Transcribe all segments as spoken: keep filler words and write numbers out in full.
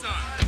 son.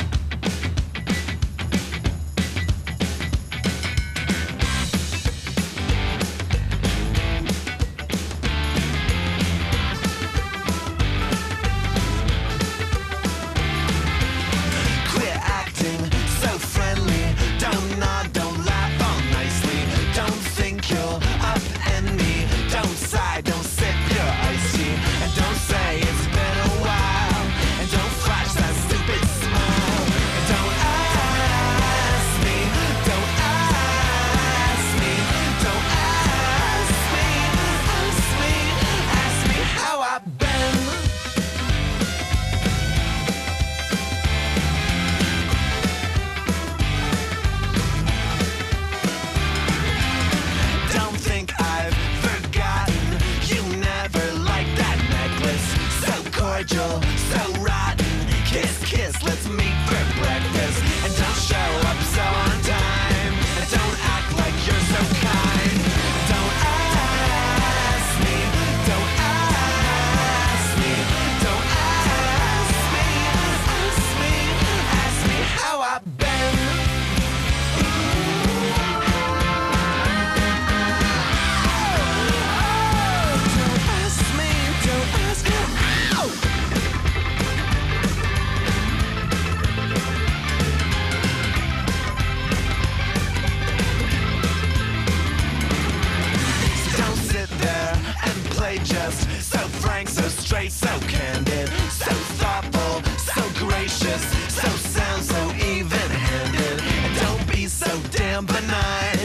Quit acting so friendly. Don't nod, don't laugh all nicely. Don't think you'll upend me. Don't sigh, don't sip your iced tea. And don't say it's been a while. And don't flash that stupid smile. And don't ask me, don't ask me, don't ask me, ask me, ask me how I've been. Don't think I've forgotten. You never liked that necklace. So cordial, so rotten. Kiss, kiss, let's meet for breakfast. And don't show up so on time. And don't act like you're so kind. Don't ask me, don't ask me, don't ask me, ask me, ask me how I've been. Don't ask me, don't ask me. So don't sit there and play just so frank, so straight, so candid, so thoughtful, so gracious, so sound, so even-handed. And don't be so damn benign.